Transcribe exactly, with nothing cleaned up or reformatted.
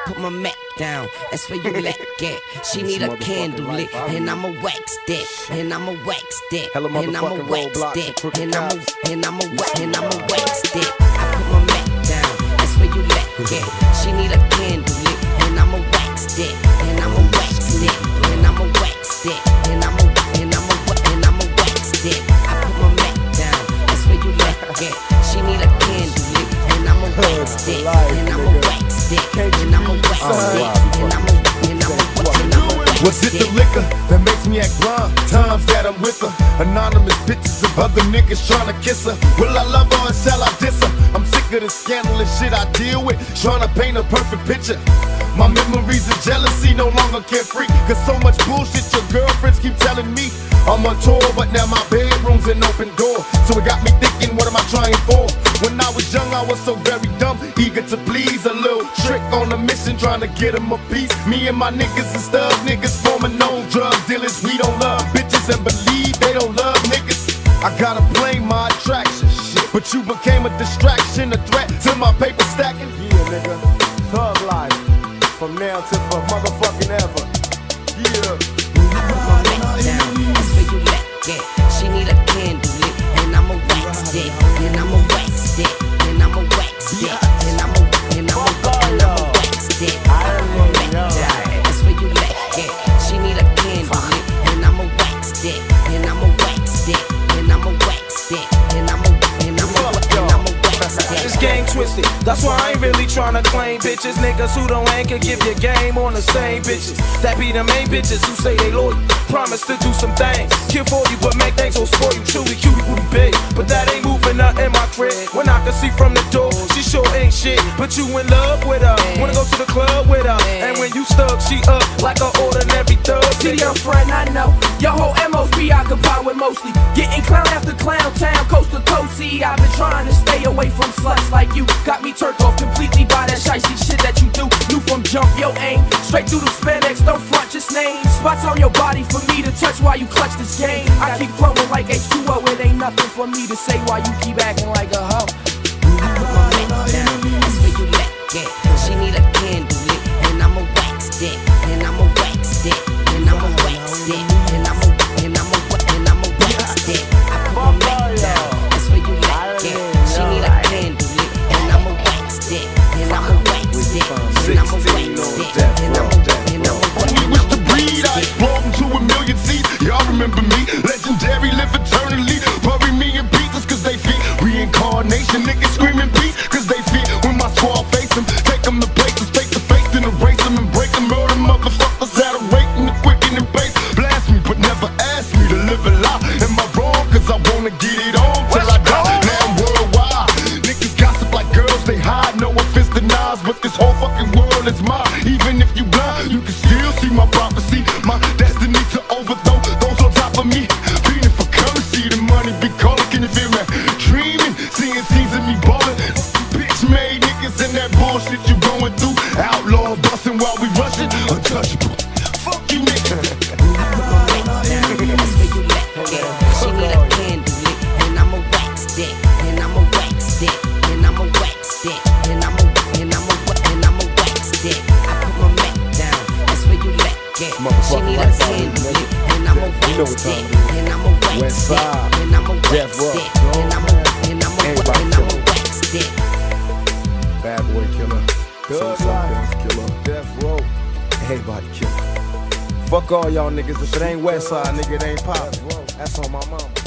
put my Mac down, that's where you let get. She need a candle lit, and I'ma wax that, and I'ma wax that, and I'ma wax that, and I'ma and I'ma and I'ma wax that. I put my Mac down, that's where you let get. She need a candle lit, and I'ma wax that, and I'ma wax that, and I'ma wax that, and I'ma and I'ma and I'ma wax that. I put my Mac down, that's where you let get. She need a candle lit, and I'ma wax that, and I'ma wax that, and I'ma wax that, and I'ma and I'ma and I'ma wax that. Was it the liquor that makes me act blind? Times that I'm with her, anonymous pictures of other niggas trying to kiss her. Will I love her or shall I diss her? I'm sick of the scandalous shit I deal with, trying to paint a perfect picture. My memories of jealousy no longer carefree, cause so much bullshit your girlfriends keep telling me. I'm on tour, but now my bedroom's an open door, so it got me thinking, what am I trying for? When I was young, I was so very dumb, eager to please. A little trick on a mission, trying to get him a piece. Me and my niggas and stub niggas forming known drug dealers. We don't love bitches and believe they don't love niggas. I gotta blame my attraction, shit, but you became a distraction, a threat to my paper stacking. Yeah, nigga, thug life, from now to for motherfucking ever. Yeah. That's where you let get. She need a candle lit, and I'ma wax that, and I'ma wax that, and I'ma wax that, and I'ma and I'ma and I'ma wax that. I put my Mac down. That's where you let get. She need a candle lit, and I'ma wax that, and I'ma wax that, and I'ma wax that, and I'ma and I'ma and I'ma wax that. This game twisted, that's why I ain't really tryna claim bitches. Niggas who don't ain't could give you game on the same bitches. That be the main bitches who say they loyal, promise to do some things, kill for you but make things so spoil you. Truly cutie booty big, but that ain't moving up in my crib. When I can see from the door, she sure ain't shit, but you in love with her, wanna go to the club with her, and when you stuck, she up like an ordinary thug. See your friend, I know your whole M O's preoccupied with mostly getting clown after clown town, coast to coast. See, I've been trying to stay away from sluts like you. Got me turned off completely by that shicey shit that you do. Knew from jump, yo aim straight through the spandex, don't front, just name spots on your body for me to touch while you clutch this game. I keep flowing like H two O, it ain't nothing for me to say while you keep acting like a hoe. I put my Mac down, that's where you let get. She need a candle lit, and I'ma wax that, and I'ma wax that, and I'ma wax that, and I'ma and I'ma and I'ma wax that. I put my Mac down, that's where you let get. She need a candle lit, and I'ma wax that, and I'ma wax that, and I'ma wax that, and I'ma and I'ma Only wish to breed, I explode into a million seeds. Y'all remember me, legendary, live eternally. Bury me in pieces cause they feed reincarnation. Niggas screaming peace cause they fear when my squad face them. Take them to places face to face, then erase them and break them. Murder motherfuckers at a rate in the quicken and base. Blast me but never ask me to live a lie. Am I wrong? Cause I wanna get it on till I die. Now I'm worldwide. Niggas gossip like girls, they hide. No offense to Nas, but this whole fucking world is mine. Even if you blind, you can still see my prophecy. My destiny to overthrow those on top of me. Feeding for currency, the money be calling. Can you feel me? Dreaming, seeing scenes of me ballin'. Bitch made niggas and that bullshit you going through. Outlaws bustin' while we rushin'. Untouchable. Fuck you, nigga. that's where you let get. She need a candle lit, and I'ma wax that, and I'ma wax that, and I'ma wax that, and I'ma and I'ma and I'ma wax that. I put my Mac down, that's where you let get. She need a candle lit, and I'ma wax that, and I'ma wax that, and I'ma wax that, and I'ma and I'ma and I'ma wax that. Bad boy killer, thug life, killer, death row, everybody killer. Fuck all y'all niggas, if it ain't Westside, nigga, it ain't pop. That's on my mama.